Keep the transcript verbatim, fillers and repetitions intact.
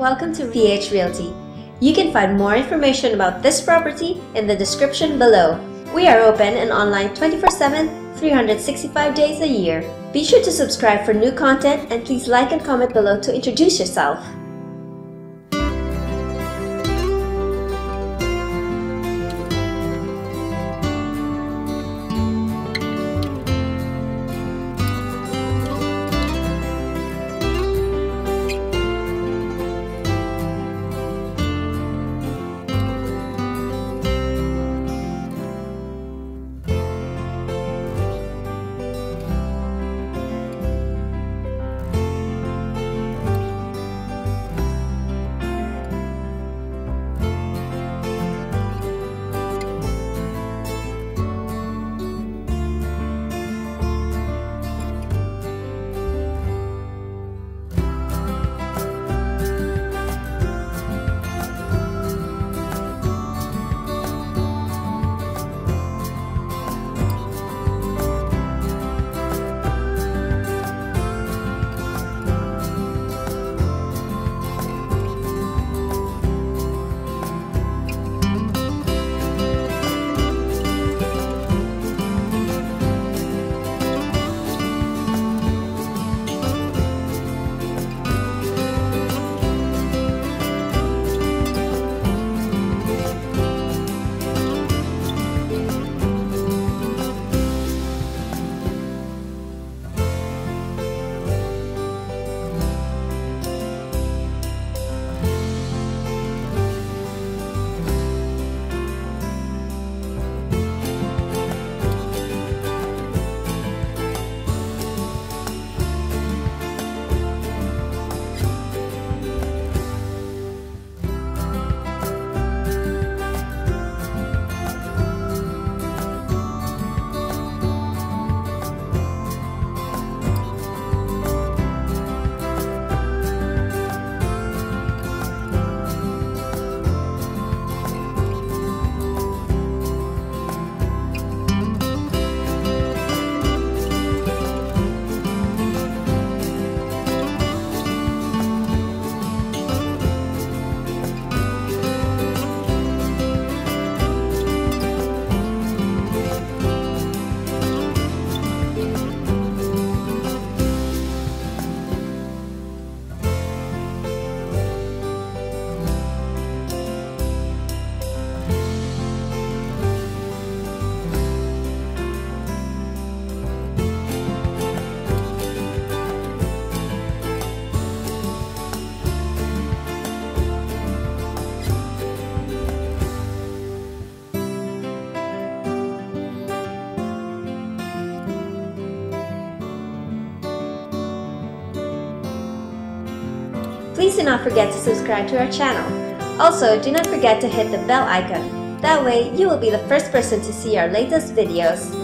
welcome to P H Realty. You can find more information about this property in the description below. We are open and online twenty-four seven, three hundred sixty-five days a year. Be sure to subscribe for new content and please like and comment below to introduce yourself. Please do not forget to subscribe to our channel. Also, do not forget to hit the bell icon. That way, you will be the first person to see our latest videos.